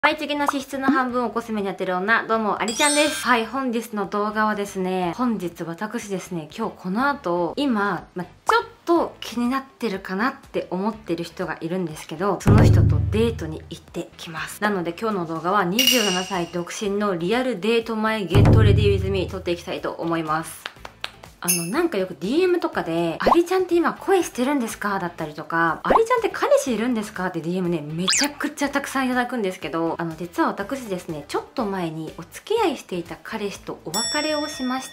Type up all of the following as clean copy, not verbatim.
毎月の支出の半分をコスメにやってる女、どうも、ありちゃんです。はい、本日の動画はですね、本日私ですね、今日この後、今、ちょっと気になってるかなって思ってる人がいるんですけど、その人とデートに行ってきます。なので今日の動画は27歳独身のリアルデート前ゲットレディウィズミー撮っていきたいと思います。なんかよく DM とかで、アリちゃんって今恋してるんですかだったりとか、アリちゃんって彼氏いるんですかって DM ね、めちゃくちゃたくさんいただくんですけど、実は私ですね、ちょっと前にお付き合いしていた彼氏とお別れをしまして、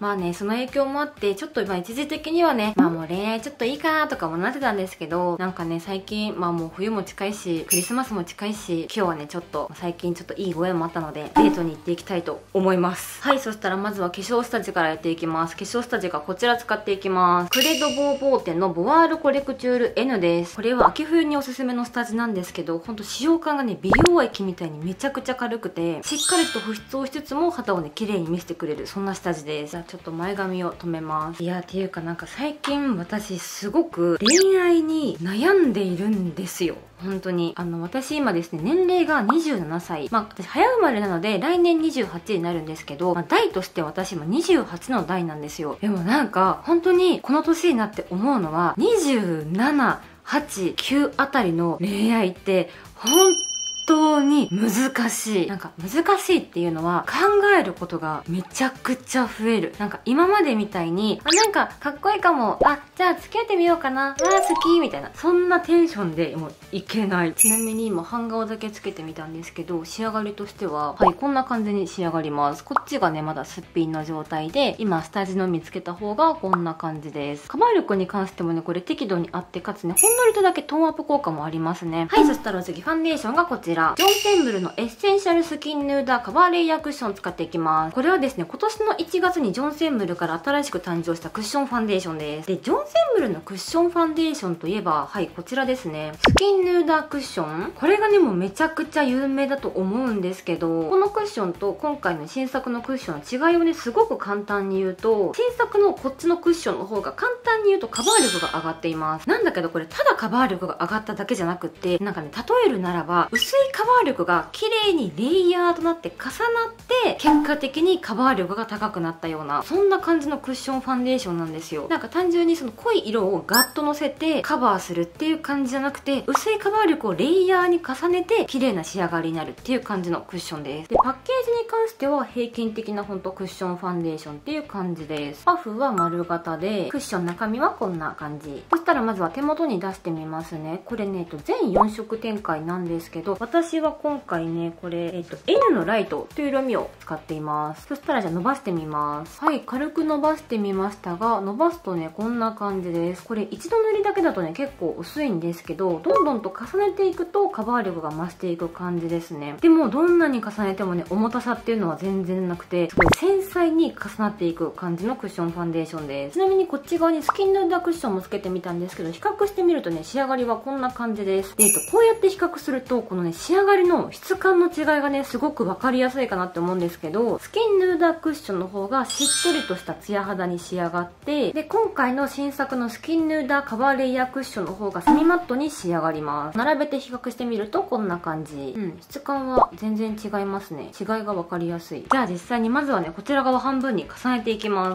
その影響もあって、ちょっと一時的にはね、もう恋愛ちょっといいかなとかもなってたんですけど、なんかね、最近、もう冬も近いし、クリスマスも近いし、今日はね、ちょっと、最近ちょっといいご縁もあったので、デートに行っていきたいと思います。はい、そしたらまずは化粧下地からやっていきます。化粧下地がこちら使っていきます。クレドボーボー店のボワールコレクチュール N です。これは秋冬におすすめの下地なんですけど、ほんと使用感がね、美容液みたいにめちゃくちゃ軽くて、しっかりと保湿をしつつも肌をね、綺麗に見せてくれる、そんな下地です。じゃあちょっと前髪を留めます。いや、っていうかなんか最近私すごく恋愛に悩んでいるんですよ。本当に。私今ですね、年齢が27歳。私早生まれなので、来年28になるんですけど、代として私今28の代なんですよ。でもなんか、本当にこの年になって思うのは、27、8、9あたりの恋愛って、本当に難しい。なんか難しいっていうのは考えることがめちゃくちゃ増える。なんか今までみたいに、なんかかっこいいかも。じゃあ付き合ってみようかな。好きみたいな。そんなテンションでもういけない。ちなみに今半顔だけつけてみたんですけど、仕上がりとしては、はい、こんな感じに仕上がります。こっちがね、まだすっぴんの状態で、今下地のみつけた方がこんな感じです。カバー力に関してもね、これ適度にあって、かつね、ほんのりとだけトーンアップ効果もありますね。はい、そしたら次ファンデーションがこちら。ジョンセンブルのエッセンシャルスキンヌーダーカバーレイヤークッション使っていきます。これはですね、今年の1月にジョンセンブルから新しく誕生したクッションファンデーションです。で、ジョンセンブルのクッションファンデーションといえば、はい、こちらですね。スキンヌーダークッション。これがね、もうめちゃくちゃ有名だと思うんですけど、このクッションと今回の新作のクッションの違いをね、すごく簡単に言うと、新作のこっちのクッションの方が簡単に言うとカバー力が上がっています。なんだけどこれただカバー力が上がっただけじゃなくって、なんかね、例えるならば、薄いカバー力が綺麗にレイヤーとなって重なって、結果的にカバー力が高くなったような、そんな感じのクッションファンデーションなんですよ。なんか単純にその濃い色をガッとのせてカバーするっていう感じじゃなくて、薄いカバー力をレイヤーに重ねて綺麗な仕上がりになるっていう感じのクッションです。で、パッケージに関しては平均的なほんとクッションファンデーションっていう感じです。パフは丸型で、クッション中身はこんな感じ。そしたらまずは手元に出してみますね。これね、全4色展開なんですけど、私は今回ね、これ、N のライトという色味を使っています。そしたらじゃあ伸ばしてみます。はい、軽く伸ばしてみましたが、伸ばすとね、こんな感じです。これ一度塗りだけだとね、結構薄いんですけど、どんどんと重ねていくとカバー力が増していく感じですね。でも、どんなに重ねてもね、重たさっていうのは全然なくて、すごい繊細に重なっていく感じのクッションファンデーションです。ちなみにこっち側にスキンヌーダークッションもつけてみたんですけど、比較してみるとね、仕上がりはこんな感じです。で、こうやって比較すると、このね、仕上がりの質感の違いがね、すごくわかりやすいかなって思うんですけど、スキンヌーダークッションの方がしっとりとしたツヤ肌に仕上がって、で、今回の新作のスキンヌーダーカバーレイヤークッションの方がセミマットに仕上がります。並べて比較してみるとこんな感じ。質感は全然違いますね。違いがわかりやすい。じゃあ実際にまずはね、こちら側半分に重ねていきます。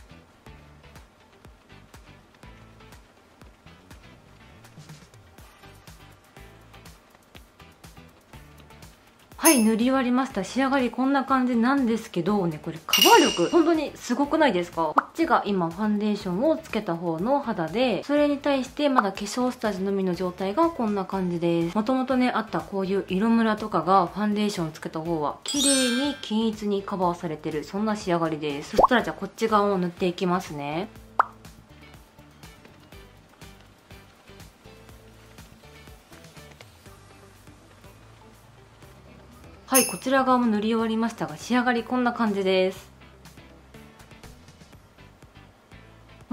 はい、塗り終わりました。仕上がりこんな感じなんですけど、ね、これカバー力、本当にすごくないですか？こっちが今ファンデーションをつけた方の肌で、それに対してまだ化粧下地のみの状態がこんな感じです。もともとね、あったこういう色ムラとかがファンデーションをつけた方は、綺麗に均一にカバーされてる、そんな仕上がりです。そしたらじゃあこっち側を塗っていきますね。はい、こちら側も塗り終わりましたが、仕上がりこんな感じです。もう少し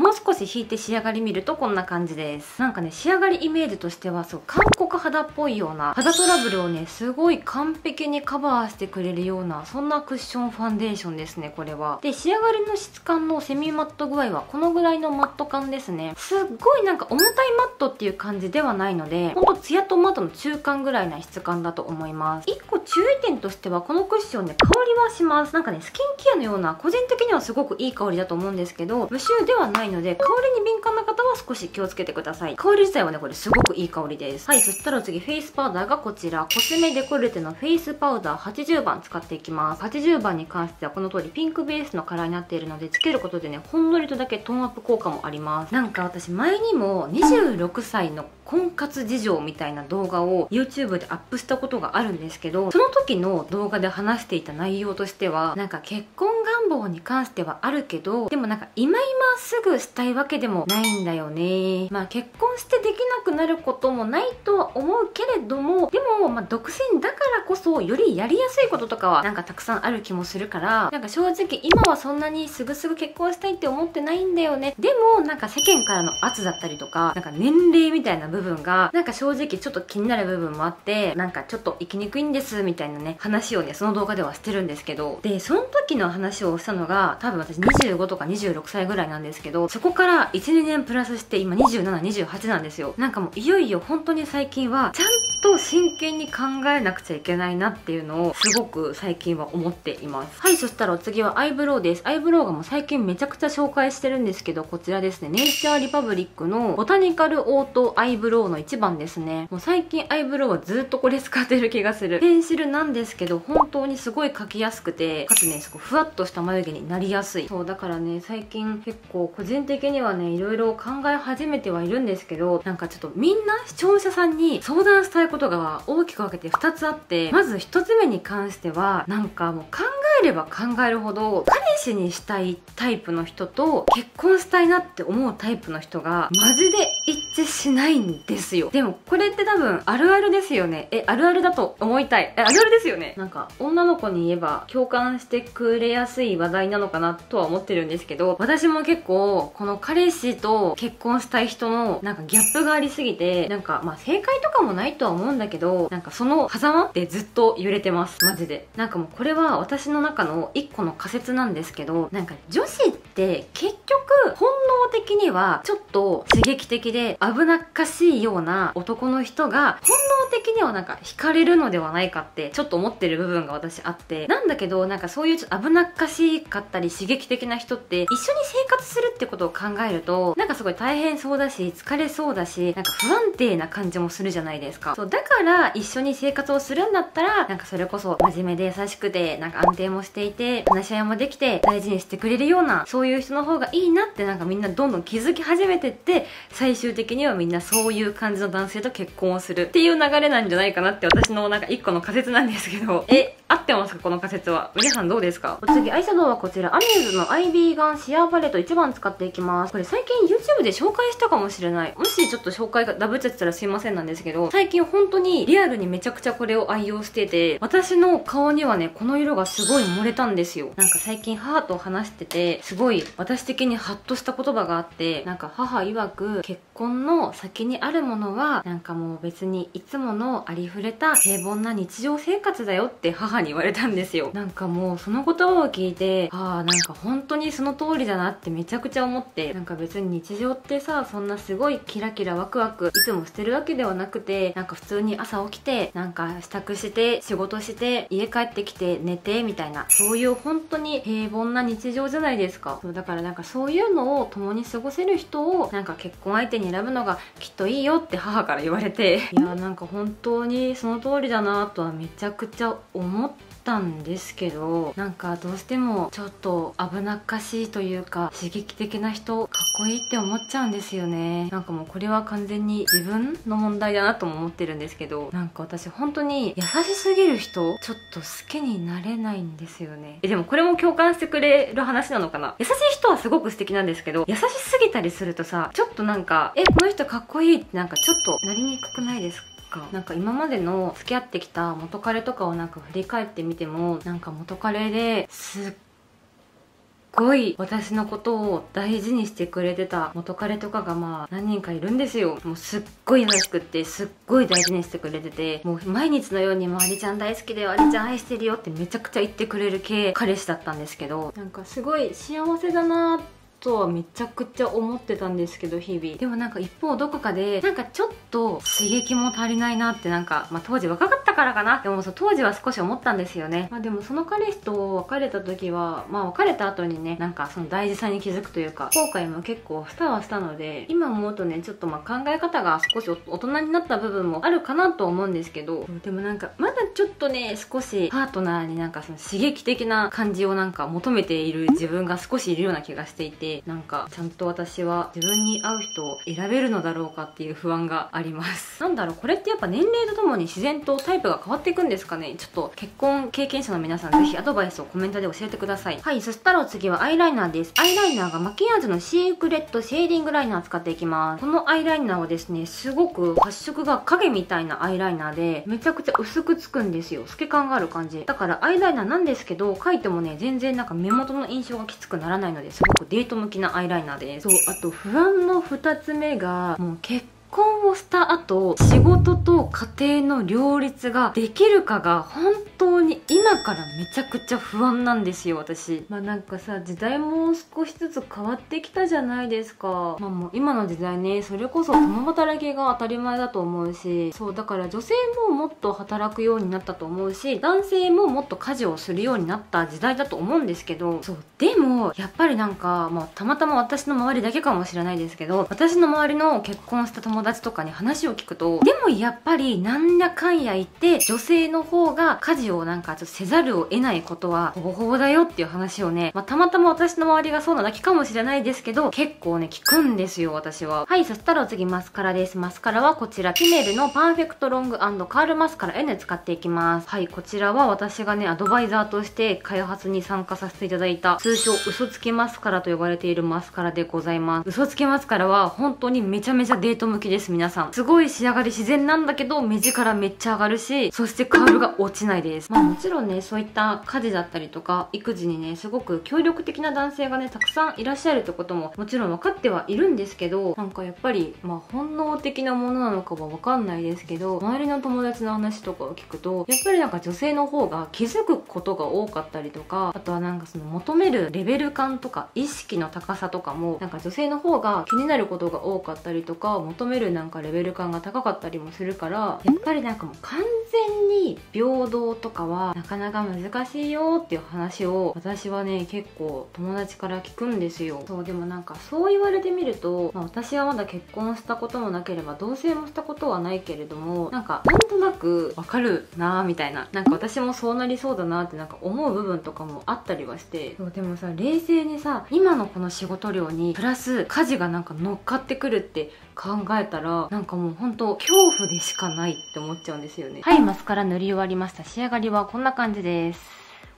し引いて仕上がり見るとこんな感じです。なんかね、仕上がりイメージとしてはそう韓国肌っぽいような肌トラブルをねすごい完璧にカバーしてくれるようなそんなクッションファンデーションですね、これは。で、仕上がりの質感のセミマット具合はこのぐらいのマット感ですね。すっごいなんか重たいマットっていう感じではないので、ほんとツヤとマットの中間ぐらいな質感だと思います。1個注意点としてはこのクッションね、香りはします。なんかね、スキンケアのような個人的にはすごくいい香りだと思うんですけど、無臭ではないので香りに敏感な方は少し気をつけてください。香り自体はね、これすごくいい香りです。はい、そしたら次フェイスパウダーがこちら、コスメデコルテのフェイスパウダー80番使っていきます。80番に関してはこの通りピンクベースのカラーになっているので、つけることでね、ほんのりとだけトーンアップ効果もあります。なんか私前にも26歳の婚活事情みたいな動画を YouTube でアップしたことがあるんですけど、その時の動画で話していた内容としては、なんか結婚願望に関してはあるけど、でもなんか今すぐしたいわけでもないんだよね。まあ結婚してできなくなることもないとは思うけれども、でもまあ独身だからこそよりやりやすいこととかはなんかたくさんある気もするから、なんか正直今はそんなにすぐすぐ結婚したいって思ってないんだよね。でもなんか世間からの圧だったりとか、なんか年齢みたいな部分がなんか正直ちょっと気になる部分もあって、なんかちょっと生きにくいんですみたいなね話をね、その動画ではしてるんですけど、でその時の話をしたのが多分私25とか26歳ぐらいなんですけど、そこから12年プラスして今2728なんですよ。なんかもういよいよ本当に最近はちゃんと真剣に考えなくちゃいけないなっていうのをすごく最近は思っています。はい、そしたらお次はアイブロウです。アイブロウがもう最近めちゃくちゃ紹介してるんですけど、こちらですね、ネイチャーリパブリックのボタニカルオートアイブロウの1番ですね。もう最近アイブロウはずっとこれ使ってる気がする。ペンシルなんですけど本当にすごい描きやすくて、かつねすごいふわっとした眉毛になりやすい。そうだからね、最近結構個人的にはねいろいろ考え始めてはいるんですけど、なんかちょっとみんな視聴者さんに相談したいことが大きく分けて2つあって、まず1つ目に関しては、なんかもう考えれば考えるほど彼氏にしたいタイプの人と結婚したいなって思うタイプの人がマジで一致しないんですよ。でもこれって多分あるあるですよね。あるあるだと思いたい。あるあるですよね。なんか女の子に言えば共感してくれやすい話題なのかなとは思ってるんですけど、私も結構この彼氏と結婚したい人のなんかギャップがありすぎて、なんかまあ正解とかもないとは思うんだけど、なんかその狭間ってずっと揺れてます、マジで。なんかもうこれは私の中の一個の仮説なんですけど、なんか女子って結局本能的にはちょっと刺激的で危なっかしいような男の人が本能的にはなんか惹かれるのではないかってちょっと思ってる部分が私あって、なんだけどなんかそういうちょっと危なっかしかったり刺激的な人って一緒に生活するってことを考えるとなんかすごい大変そうだし疲れそうだし、なんか不安定な感じもするじゃないですか。そうだから一緒に生活をするんだったら、なんかそれこそ真面目で優しくてなんか安定もしていて話し合いもできて大事にしてくれるようなそういう人の方がいいなってなんかみんなどんどん気づき始めてって、最終的にはみんなそういう感じの男性と結婚をするっていう流れなんじゃないかなって私のなんか一個の仮説なんですけど、合ってますかこの仮説は。皆さんどうですか？お次アイシャドウはこちらアミューズのアイビーガンシアーパレット1番使っていきます。これ最近 YouTube で紹介したかもしれない。もしちょっと紹介がダブっちゃってたらすいませんなんですけど、最近本当にリアルにめちゃくちゃこれを愛用してて、私の顔にはねこの色がすごい漏れたんですよ。なんか最近母と話しててすごい私的にハッとした言葉があって、なんか母曰く結婚の先にあるものはなんかもう別にいつものありふれた平凡な日常生活だよって母に言われたんですよ。なんかもうその言葉を聞いて、なんか本当にその通りだなってめちゃくちゃ思って、なんか別に日常ってさそんなすごいキラキラワクワクいつもしてるわけではなくて、なんか普通に朝起きてなんか支度して仕事して家帰ってきて寝てみたいな、そういう本当に平凡な日常じゃないですか。そうだからなんかそういうのを共に過ごせる人をなんか結婚相手に選ぶのがきっといいよって母から言われて、いやなんか本当にその通りだなとはめちゃくちゃ思ったんですけど、なんかどうしてもちょっと危なっかしいというか刺激的な人かっこいいって思っちゃうんですよね。なんかもうこれは完全に自分の問題だなとも思ってるんですけど、なんか私本当に優しすぎる人ちょっと好きになれないんですよね。でもこれも共感してくれる話なのかな。優しい人はすごく素敵なんですけど、優しすぎたりするとさちょっとなんかこの人かっこいいってなんかちょっとなりにくくないですか？なんか今までの付き合ってきた元彼とかをなんか振り返ってみても、なんか元彼ですっごい私のことを大事にしてくれてた元彼とかがまあ何人かいるんですよ。もうすっごい優しくってすっごい大事にしてくれてて、もう毎日のように「ありちゃん大好きだよ、ありちゃん愛してるよ」ってめちゃくちゃ言ってくれる系彼氏だったんですけど、なんかすごい幸せだなとはめちゃくちゃ思ってたんですけど日々。でもなんか一方どこかでなんかちょっと刺激も足りないなってなんか、まあ当時若かったからかな。でもそう当時は少し思ったんですよね。まあでもその彼氏と別れた時は、まあ別れた後にね、なんかその大事さに気づくというか、後悔も結構したはしたので、今思うとね、ちょっとまあ考え方が少し大人になった部分もあるかなと思うんですけど、でもなんかまだちょっとね、少しパートナーになんかその刺激的な感じをなんか求めている自分が少しいるような気がしていて、なんかちゃんと私は自分に合う人を選べるのだろうかっていう不安があります。なんだろう、これってやっぱ年齢とともに自然とタイプが変わっていくんですかね。ちょっと結婚経験者の皆さんぜひアドバイスをコメントで教えてください。はい、そしたらお次はアイライナーです。アイライナーがマキアージュのシークレットシェーディングライナー使っていきます。このアイライナーはですね、すごく発色が影みたいなアイライナーでめちゃくちゃ薄くつくんですよ。透け感がある感じだからアイライナーなんですけど、描いてもね全然なんか目元の印象がきつくならないので、すごくデート向きなアイライナーです。そう、あと不安の2つ目が、もう結婚をした後仕事と家庭の両立ができるかが本当に今からめちゃくちゃ不安なんですよ私。まあなんかさ、時代も少しずつ変わってきたじゃないですか。まあもう今の時代ね、それこそ共働きが当たり前だと思うし、そうだから女性ももっと働くようになったと思うし、男性ももっと家事をするようになった時代だと思うんですけど、そうでもやっぱりなんか、まあたまたま私の周りだけかもしれないですけど、私の周りの結婚した友達とかに話を聞くと、でもやっぱりなんやかんや言って女性の方が家事をなんかちょっとせざるを得ないことはほぼほぼだよっていう話をね、まあたまたま私の周りがそうなだけかもしれないですけど、結構ね聞くんですよ私は。はい、そしたらお次マスカラです。マスカラはこちらキメルのパーフェクトロング&カールマスカラ N 使っていきます。はい、こちらは私がねアドバイザーとして開発に参加させていただいた通称嘘つきマスカラと呼ばれているマスカラでございます。嘘つきマスカラは本当にめちゃめちゃデート向きです。皆さんすごい仕上がり自然なんだけど目力めっちゃ上がるし、そしてカールが落ちないです。まあもちろんね、そういった家事だったりとか育児にねすごく協力的な男性がねたくさんいらっしゃるってことももちろん分かってはいるんですけど、なんかやっぱりまあ本能的なものなのかは分かんないですけど、周りの友達の話とかを聞くとやっぱりなんか女性の方が気づくことが多かったりとか、あとはなんかその求めるレベル感とか意識の高さとかもなんか女性の方が気になることが多かったりとか、求めるなんかレベル感が高かったりもするから、やっぱりなんかもう完全に平等とかはなかなか難しいよっていう話を私はね結構友達から聞くんですよ。そう、でもなんかそう言われてみると、まあ、私はまだ結婚したこともなければ同棲もしたことはないけれども、なんとなくわかるなーみたいな、なんか私もそうなりそうだなってなんか思う部分とかもあったりはして、そうでもさ冷静にさ今のこの仕事量にプラス家事がなんか乗っかってくるって考えたら、なんかもう本当恐怖でしかないって思っちゃうんですよね。はい、マスカラ塗り終わりました。仕上がりはこんな感じです。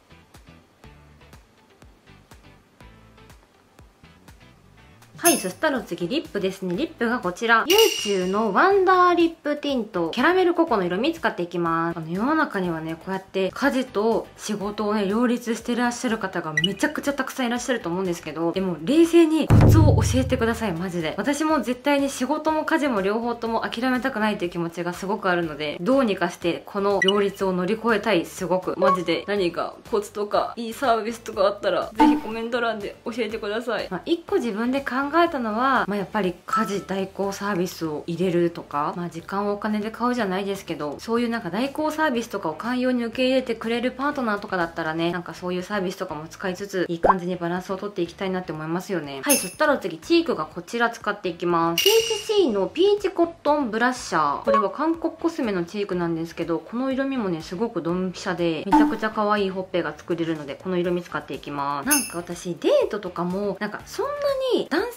はい、そしたら次リップですね。リップがこちら YouTube のワンダーリップティントキャラメルココの色味使っていきます。世の中にはねこうやって家事と仕事をね両立してらっしゃる方がめちゃくちゃたくさんいらっしゃると思うんですけど、でも冷静にコツを教えてくださいマジで。私も絶対に仕事も家事も両方とも諦めたくないという気持ちがすごくあるので、どうにかしてこの両立を乗り越えたい。すごくマジで何かコツとかいいサービスとかあったらぜひコメント欄で教えてください。1個自分で考えたのは、やっぱり家事代行サービスを入れるとか、時間をお金で買うじゃないですけど、そういうなんか代行サービスとかを寛容に受け入れてくれるパートナーとかだったらね、なんかそういうサービスとかも使いつついい感じにバランスをとっていきたいなって思いますよね。はい、そしたら次チークがこちら使っていきます。PHC のピーチコットンブラッシャー、これは韓国コスメのチークなんですけど、この色味もねすごくドンピシャでめちゃくちゃ可愛いほっぺが作れるので、この色味使っていきます。なんか私デートとかもなんかそんなに男性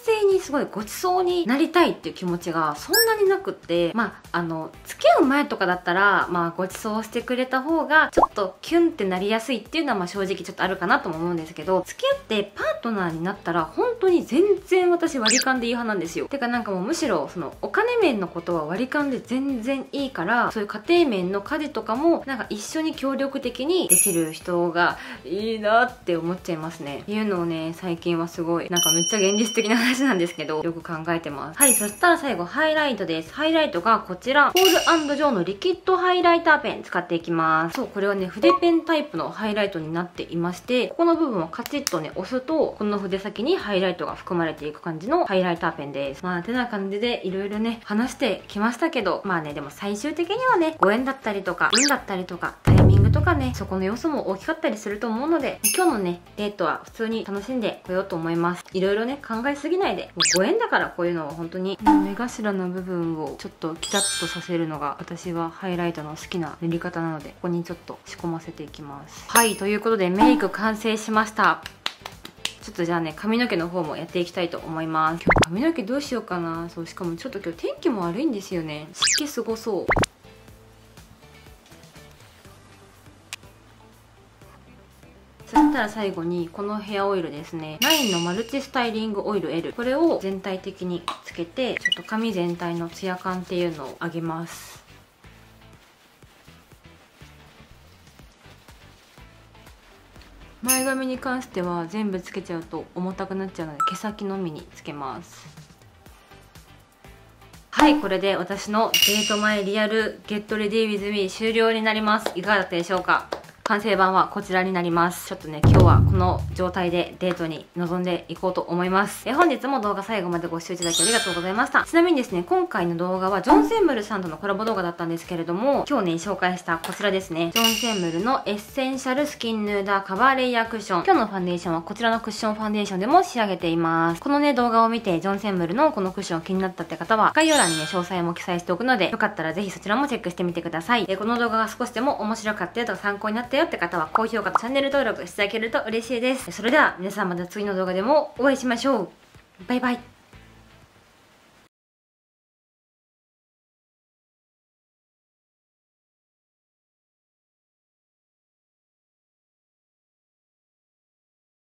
性にすごいごちそうになりたいっていう気持ちがそんなになくって、付き合う前とかだったらごちそうしてくれた方がちょっとキュンってなりやすいっていうのは正直ちょっとあるかなとも思うんですけど、付き合ってパートナーになったら本当に全然私割り勘でいい派なんですよ。てかなんかもうむしろそのお金面のことは割り勘で全然いいから、そういう家庭面の家事とかもなんか一緒に協力的にできる人がいいなって思っちゃいますね。っていうのをね、最近はすごいなんかめっちゃ現実的な話なんですけど、よく考えてます。はい、そしたら最後ハイライトです。ハイライトがこちら、ポール&ジョーのリキッドハイライターペン使っていきます。そう、これはね、筆ペンタイプのハイライトになっていまして、ここの部分をカチッとね、押すと、この筆先にハイライトが含まれていく感じのハイライターペンです。てな感じでいろいろね、話してきましたけど、でも最終的にはね、ご縁だったりとか、運だったりとか、タイミングとかね、そこの要素も大きかったりすると思うので、今日のね、デートは普通に楽しんでこようと思います。いろいろね、考えすぎないで、もうご縁だからこういうのは本当に、目頭の部分をちょっとキラッとさせるのが、私はハイライトの好きな塗り方なので、ここにちょっと仕込ませていきます。はい、ということでメイク完成しました。ちょっとじゃあね、髪の毛の方もやっていきたいと思います。今日髪の毛どうしようかな。そう、しかもちょっと今日天気も悪いんですよね。湿気すごそう。そしたら最後にこのヘアオイルですね、ナインのマルチスタイリングオイル L、 これを全体的につけて、ちょっと髪全体のツヤ感っていうのを上げます。前髪に関しては全部つけちゃうと重たくなっちゃうので、毛先のみにつけます。はい、これで私のデート前リアルゲットレディー with me 終了になります。いかがだったでしょうか。完成版はこちらになります。ちょっとね、今日はこの状態でデートに臨んでいこうと思います。本日も動画最後までご視聴いただきありがとうございました。ちなみにですね、今回の動画はジョン・センムルさんとのコラボ動画だったんですけれども、今日ね、紹介したこちらですね。ジョン・センムルのエッセンシャルスキンヌーダーカバーレイヤークッション。今日のファンデーションはこちらのクッションファンデーションでも仕上げています。このね、動画を見てジョン・センムルのこのクッション気になったって方は、概要欄にね、詳細も記載しておくので、よかったらぜひそちらもチェックしてみてください。この動画が少しでも面白かったよとか参考になったよって方は、高評価とチャンネル登録していただけると嬉しいです。それでは皆さんまた次の動画でもお会いしましょう。バイバイ。